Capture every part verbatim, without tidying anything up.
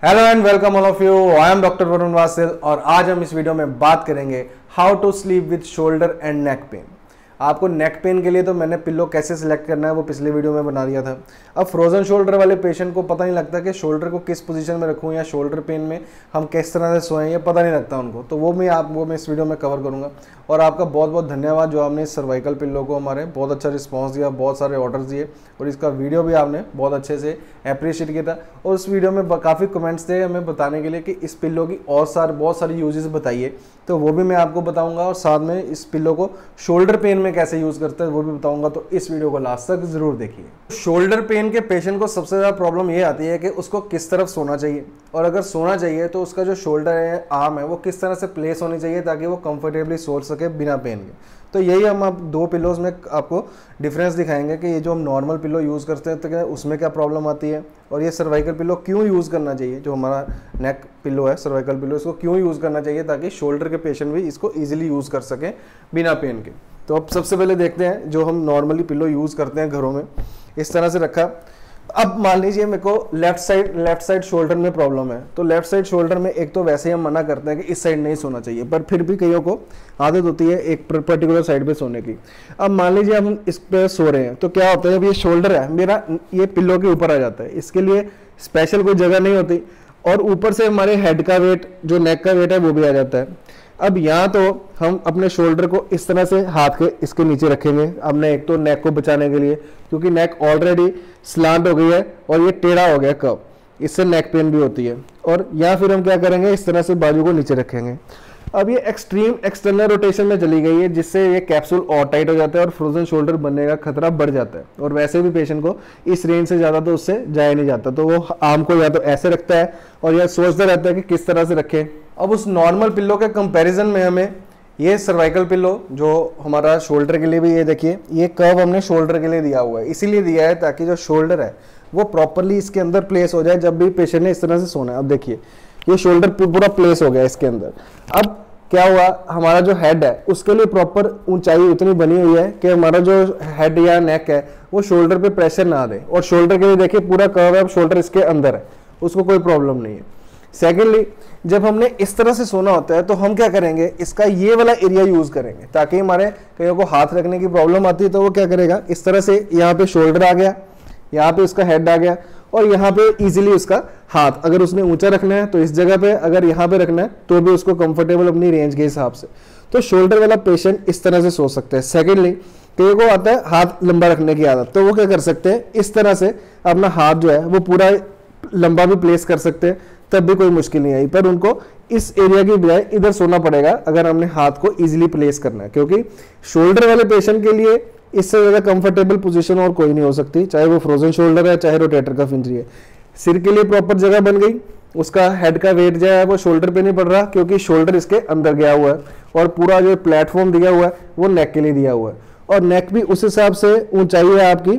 Hello and welcome all of you. I am doctor Varun Vasil और आज हम इस वीडियो में बात करेंगे how to sleep with shoulder and neck pain. आपको नेक पेन के लिए तो मैंने पिल्लो कैसे सिलेक्ट करना है वो पिछले वीडियो में बना दिया था। अब फ्रोजन शोल्डर वाले पेशेंट को पता नहीं लगता कि शोल्डर को किस पोजीशन में रखूं या शोल्डर पेन में हम किस तरह से सोएं, ये पता नहीं लगता उनको। तो वो मैं आप वो मैं इस वीडियो में कवर करूंगा। और आपका बहुत बहुत धन्यवाद जो आपने इस सर्वाइकल पिल्लो को हमारे बहुत अच्छा रिस्पॉन्स दिया, बहुत सारे ऑर्डर्स दिए और इसका वीडियो भी आपने बहुत अच्छे से अप्रिशिएट किया था। और उस वीडियो में काफ़ी कमेंट्स थे हमें बताने के लिए कि इस पिल्लो की और सारे बहुत सारी यूजेस बताइए, तो वो भी मैं आपको बताऊंगा। और साथ में इस पिल्लो को शोल्डर पेन में कैसे यूज़ करते हैं वो भी बताऊंगा, तो इस वीडियो को लास्ट तक जरूर देखिए। शोल्डर पेन के पेशेंट को सबसे ज़्यादा प्रॉब्लम ये आती है कि उसको किस तरफ सोना चाहिए, और अगर सोना चाहिए तो उसका जो शोल्डर है, आर्म है, वो किस तरह से प्लेस होनी चाहिए ताकि वो कंफर्टेबली सो सके बिना पेन के। तो यही हम आप दो पिलोज में आपको डिफरेंस दिखाएंगे कि ये जो हम नॉर्मल पिलो यूज़ करते हैं तो क्या उसमें क्या प्रॉब्लम आती है, और ये सर्वाइकल पिलो क्यों यूज़ करना चाहिए। जो हमारा नेक पिलो है, सर्वाइकल पिलो, इसको क्यों यूज़ करना चाहिए ताकि शोल्डर के पेशेंट भी इसको ईजिली यूज़ कर सकें बिना पेन के। तो अब सबसे पहले देखते हैं जो हम नॉर्मली पिलो यूज़ करते हैं घरों में, इस तरह से रखा। अब मान लीजिए मेरे को left side left side shoulder में प्रॉब्लम है, तो लेफ्ट साइड शोल्डर में एक तो वैसे ही हम मना करते हैं कि इस साइड नहीं सोना चाहिए, पर फिर भी कईयों को आदत होती है एक पर्टिकुलर साइड पे सोने की। अब मान लीजिए हम इस पे सो रहे हैं तो क्या होता है, अब ये शोल्डर है मेरा, ये पिल्लो के ऊपर आ जाता है, इसके लिए स्पेशल कोई जगह नहीं होती, और ऊपर से हमारे हेड का वेट, जो नेक का वेट है, वो भी आ जाता है। अब यहाँ तो हम अपने शोल्डर को इस तरह से हाथ के इसके नीचे रखेंगे, हमने एक तो नेक को बचाने के लिए, क्योंकि नेक ऑलरेडी स्लांट हो गई है और ये टेढ़ा हो गया कर्व, इससे नेक पेन भी होती है। और या फिर हम क्या करेंगे, इस तरह से बाजू को नीचे रखेंगे। अब ये एक्सट्रीम एक्सटर्नल रोटेशन में चली गई है, जिससे ये कैप्सूल और टाइट हो जाता है और फ्रोजन शोल्डर बनने का खतरा बढ़ जाता है। और वैसे भी पेशेंट को इस रेंज से ज़्यादा तो उससे जाया नहीं जाता, तो वो आर्म को या तो ऐसे रखता है और या सोचता रहता है कि किस तरह से रखे। अब उस नॉर्मल पिल्लो के कंपैरिजन में हमें ये सर्वाइकल पिल्लो जो हमारा शोल्डर के लिए भी, ये देखिए ये कर्व हमने शोल्डर के लिए दिया हुआ है, इसीलिए दिया है ताकि जो शोल्डर है वो प्रॉपरली इसके अंदर प्लेस हो जाए जब भी पेशेंट ने इस तरह से सोना है। अब देखिए ये शोल्डर पूरा प्लेस हो गया इसके अंदर। अब क्या हुआ, हमारा जो हेड है उसके लिए प्रॉपर ऊंचाई इतनी बनी हुई है कि हमारा जो हेड या नेक है वो शोल्डर पे प्रेशर ना दे। और शोल्डर के लिए देखिए पूरा कर्व है, शोल्डर इसके अंदर है, उसको कोई प्रॉब्लम नहीं है। सेकेंडली, जब हमने इस तरह से सोना होता है तो हम क्या करेंगे, इसका ये वाला एरिया यूज करेंगे ताकि हमारे कईयों को हाथ रखने की प्रॉब्लम आती है, तो वो क्या करेगा, इस तरह से यहाँ पे शोल्डर आ गया, यहाँ पे उसका हेड आ गया, और यहाँ पे इजीली उसका हाथ, अगर उसने ऊंचा रखना है तो इस जगह पे, अगर यहाँ पे रखना है तो भी उसको कंफर्टेबल अपनी रेंज के हिसाब से। तो शोल्डर वाला पेशेंट इस तरह से सो सकते हैं। सेकेंडली, कईयों को आता है हाथ लंबा रखने की आदत, तो वो क्या कर सकते हैं, इस तरह से अपना हाथ जो है वो पूरा लंबा भी प्लेस कर सकते हैं, तब भी कोई मुश्किल नहीं आई। पर उनको इस एरिया की बजाय इधर सोना पड़ेगा अगर हमने हाथ को इजीली प्लेस करना है, क्योंकि शोल्डर वाले पेशेंट के लिए इससे ज़्यादा कंफर्टेबल पोजीशन और कोई नहीं हो सकती, चाहे वो फ्रोजन शोल्डर है चाहे रोटेटर कफ इंजरी है। सिर के लिए प्रॉपर जगह बन गई, उसका हेड का वेट जो है वो शोल्डर पे नहीं पड़ रहा क्योंकि शोल्डर इसके अंदर गया हुआ है, और पूरा जो प्लेटफॉर्म दिया हुआ है वो नेक के लिए दिया हुआ है, और नेक भी उस हिसाब से ऊंचाई है आपकी।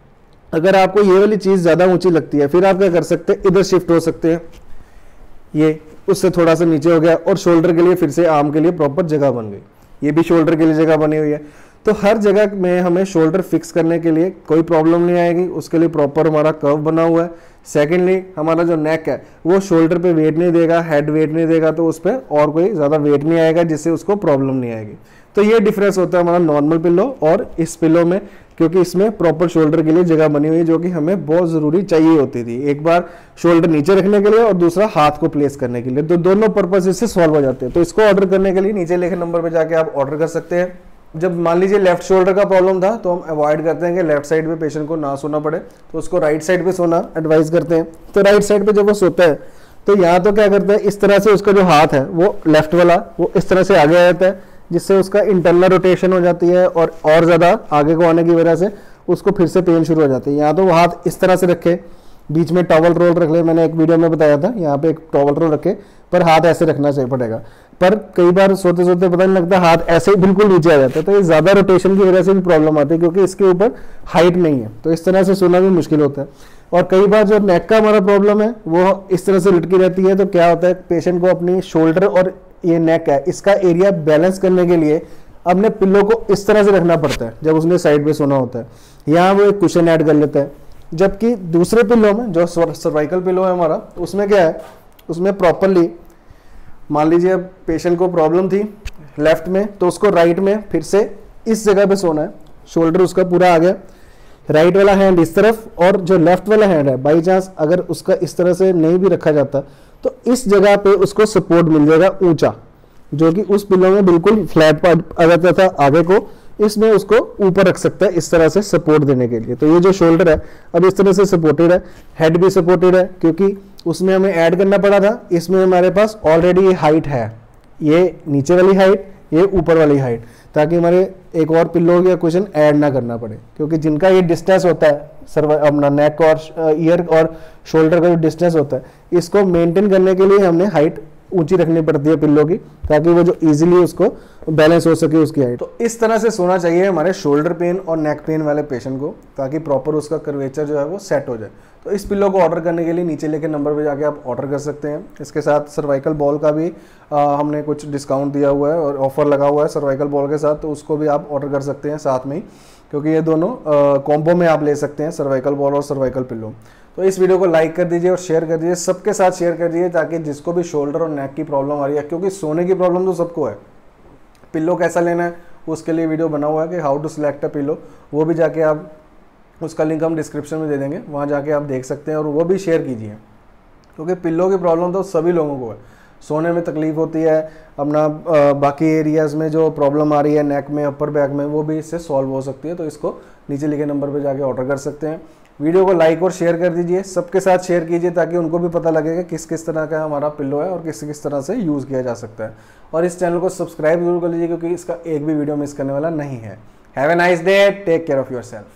अगर आपको ये वाली चीज़ ज़्यादा ऊंची लगती है, फिर आप क्या कर सकते हैं, इधर शिफ्ट हो सकते हैं, ये उससे थोड़ा सा नीचे हो गया, और शोल्डर के लिए फिर से आर्म के लिए प्रॉपर जगह बन गई, ये भी शोल्डर के लिए जगह बनी हुई है। तो हर जगह में हमें शोल्डर फिक्स करने के लिए कोई प्रॉब्लम नहीं आएगी, उसके लिए प्रॉपर हमारा कर्व बना हुआ है। सेकेंडली, हमारा जो नेक है वो शोल्डर पे वेट नहीं देगा, हेड वेट नहीं देगा, तो उस पर और कोई ज़्यादा वेट नहीं आएगा जिससे उसको प्रॉब्लम नहीं आएगी। तो ये डिफरेंस होता है हमारा नॉर्मल पिल्लो और इस पिल्लो में, क्योंकि इसमें प्रॉपर शोल्डर के लिए जगह बनी हुई है जो कि हमें बहुत ज़रूरी चाहिए होती थी। एक बार शोल्डर नीचे रखने के लिए और दूसरा हाथ को प्लेस करने के लिए, तो दोनों पर्पज इससे सॉल्व हो जाते हैं। तो इसको ऑर्डर करने के लिए नीचे लिखे नंबर पर जाके आप ऑर्डर कर सकते हैं। जब मान लीजिए लेफ्ट शोल्डर का प्रॉब्लम था तो हम अवॉइड करते हैं कि लेफ्ट साइड पे पेशेंट को ना सोना पड़े, तो उसको राइट साइड पे सोना एडवाइस करते हैं। तो राइट साइड पे जब वो सोता है तो यहाँ तो क्या करते हैं, इस तरह से उसका जो हाथ है वो लेफ्ट वाला वो इस तरह से आगे आ जाता है, जिससे उसका इंटरनल रोटेशन हो जाती है, और और ज़्यादा आगे को आने की वजह से उसको फिर से पेन शुरू हो जाती है। यहाँ तो वो हाथ इस तरह से रखे, बीच में टॉवल रोल रख ले, मैंने एक वीडियो में बताया था, यहाँ पे एक टॉवल रोल रखे, पर हाथ ऐसे रखना चाहिए पड़ेगा। पर कई बार सोते सोते पता नहीं लगता, हाथ ऐसे ही बिल्कुल नीचे आ जाता है, तो ये ज़्यादा रोटेशन की वजह से भी प्रॉब्लम आती है, क्योंकि इसके ऊपर हाइट नहीं है, तो इस तरह से सोना भी मुश्किल होता है। और कई बार जो नेक का हमारा प्रॉब्लम है वो इस तरह से लटकी रहती है, तो क्या होता है, पेशेंट को अपनी शोल्डर और ये नेक है इसका एरिया बैलेंस करने के लिए अपने पिल्लो को इस तरह से रखना पड़ता है जब उसने साइड पे सोना होता है। यहाँ वो एक कुशन ऐड कर लेता है, जबकि दूसरे पिल्लो में जो सर्वाइकल पिल्लो है हमारा, उसमें क्या है, उसमें प्रॉपरली मान लीजिए अब पेशेंट को प्रॉब्लम थी लेफ्ट में, तो उसको राइट में फिर से इस जगह पे सोना है, शोल्डर उसका पूरा आ गया, राइट वाला हैंड इस तरफ, और जो लेफ्ट वाला हैंड है बाई चांस अगर उसका इस तरह से नहीं भी रखा जाता तो इस जगह पे उसको सपोर्ट मिल जाएगा ऊंचा, जो कि उस पिल्लो में बिल्कुल फ्लैट पार्ट आ जाता था आगे को, इसमें उसको ऊपर रख सकता है इस तरह से सपोर्ट देने के लिए। तो ये जो शोल्डर है अब इस तरह से सपोर्टेड है, हेड भी सपोर्टेड है क्योंकि उसमें हमें ऐड करना पड़ा था, इसमें हमारे पास ऑलरेडी ये हाइट है, ये नीचे वाली हाइट, ये ऊपर वाली हाइट, ताकि हमारे एक और पिल्लो या क्वेश्चन ऐड ना करना पड़े, क्योंकि जिनका ये डिस्टेंस होता है सर्व अपना नेक और ईयर और शोल्डर का जो डिस्टेंस होता है, इसको मेंटेन करने के लिए हमने हाइट ऊंची रखनी पड़ती है पिल्लो की, ताकि वो जो इजीली उसको बैलेंस हो सके उसकी हाइट। तो इस तरह से सोना चाहिए हमारे शोल्डर पेन और नेक पेन वाले पेशेंट को, ताकि प्रॉपर उसका कर्वेचर जो है वो सेट हो जाए। तो इस पिल्लो को ऑर्डर करने के लिए नीचे लेके नंबर पे जाके आप ऑर्डर कर सकते हैं। इसके साथ सर्वाइकल बॉल का भी आ, हमने कुछ डिस्काउंट दिया हुआ है और ऑफर लगा हुआ है सर्वाइकल बॉल के साथ, तो उसको भी आप ऑर्डर कर सकते हैं साथ में ही, क्योंकि ये दोनों कॉम्बो में आप ले सकते हैं, सर्वाइकल बॉल और सर्वाइकल पिल्लो। तो इस वीडियो को लाइक कर दीजिए और शेयर कर दीजिए, सबके साथ शेयर कर दीजिए, ताकि जिसको भी शोल्डर और नेक की प्रॉब्लम आ रही है, क्योंकि सोने की प्रॉब्लम तो सबको है, पिल्लो कैसा लेना है उसके लिए वीडियो बना हुआ है कि how to select a pillow, वो भी जाके आप, उसका लिंक हम डिस्क्रिप्शन में दे देंगे, वहाँ जाके आप देख सकते हैं और वो भी शेयर कीजिए, क्योंकि पिल्लो की प्रॉब्लम तो सभी लोगों को है, सोने में तकलीफ होती है, अपना बाकी एरियाज़ में जो प्रॉब्लम आ रही है नेक में, अपर बैक में, वो भी इससे सॉल्व हो सकती है। तो इसको नीचे लिखे नंबर पे जाके ऑर्डर कर सकते हैं। वीडियो को लाइक और शेयर कर दीजिए, सबके साथ शेयर कीजिए, ताकि उनको भी पता लगेगा किस किस तरह का हमारा पिल्लो है और किस किस तरह से यूज़ किया जा सकता है। और इस चैनल को सब्सक्राइब जरूर कर लीजिए, क्योंकि इसका एक भी वीडियो मिस करने वाला नहीं है। Have a nice day, take care of yourself.